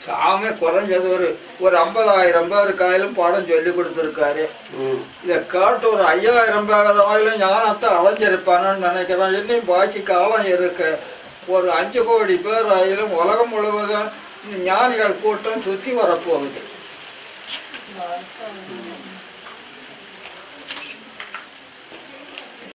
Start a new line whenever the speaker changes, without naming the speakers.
சாமி குறைஞ்சது ஒரு 50,000 பேருக்காயிலும் பாடம் சொல்லி கொடுத்துருக்காரு. இதை கேட்டு ஒரு 5,000 பேராயிலும் ஞானத்தை அடைஞ்சிருப்பானு நினைக்கிறேன். இன்னும் பாக்கி காலம் இருக்கு. ஒரு 5 கோடி பேர் ஆயிலும் உலகம் முழுவதும் ஞானிகள் கூட்டம் சுற்றி வரப்போகுது.